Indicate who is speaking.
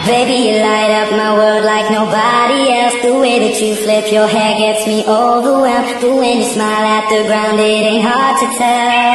Speaker 1: Baby, you light up my world like nobody else. The way that you flip your hair gets me overwhelmed. But when you smile at the ground, it ain't hard to tell.